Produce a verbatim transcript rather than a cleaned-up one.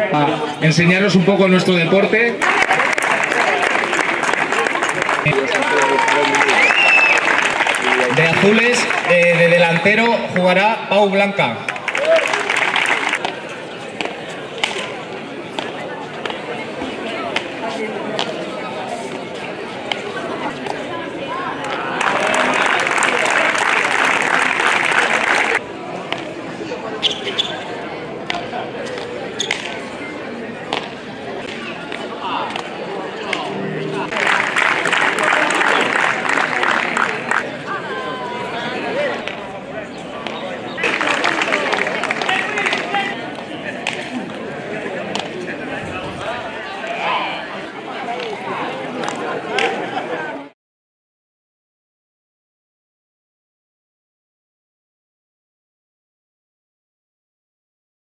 a enseñaros un poco nuestro deporte. De azules, eh, de delantero, jugará Pau Blanca.